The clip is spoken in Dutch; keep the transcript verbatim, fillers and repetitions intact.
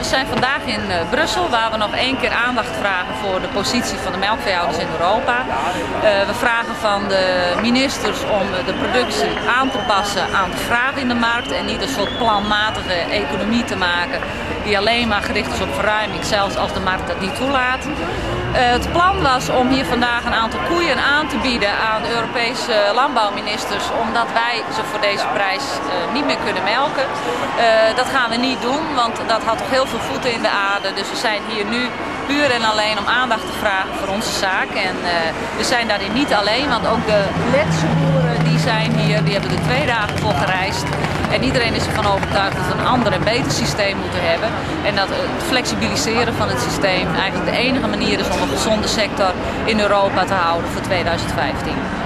zijn vandaag in uh, Brussel, waar we nog één keer aandacht vragen voor de positie van de melkveehouders in Europa. Uh, we vragen van de ministers om de productie aan te passen aan de vraag in de markt en niet een soort planmatige economie te maken die alleen maar gericht is op verruiming, zelfs als de markt dat niet toelaat. Uh, het plan was om hier vandaag een aantal koeien aan te bieden aan de Europese landbouwministers, omdat wij ze voor deze prijs uh, niet meer kunnen melken. Uh, dat gaan we niet doen, want dat had toch heel veel voeten in de aarde. Dus we zijn hier nu puur en alleen om aandacht te vragen voor onze zaak. En uh, we zijn daarin niet alleen, want ook de Letse boeren die zijn hier, die hebben er twee dagen voor gereisd. En iedereen is ervan overtuigd dat we een ander en beter systeem moeten hebben. En dat het flexibiliseren van het systeem eigenlijk de enige manier is om een gezonde sector in Europa te houden voor tweeduizend vijftien.